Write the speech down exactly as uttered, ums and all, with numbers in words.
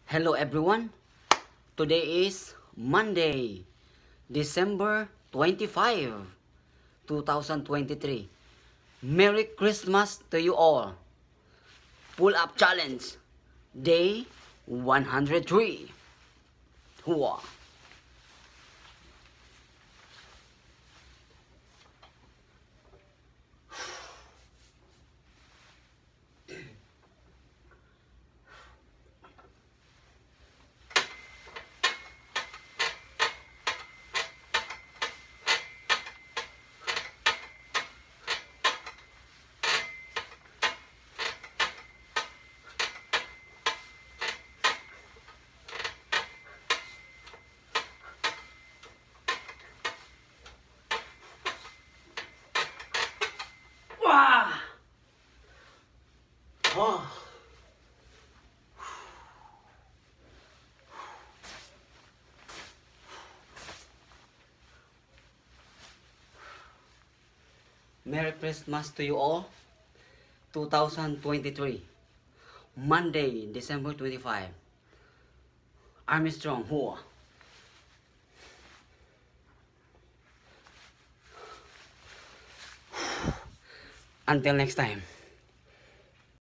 Hello everyone. Today is Monday, December twenty-fifth, two thousand twenty-three. Merry Christmas to you all. Pull up challenge, day one hundred three. Hua. Wow. Oh. Merry Christmas to you all. two thousand twenty-three. Monday, December twenty-fifth. Army strong. Hua. Until next time.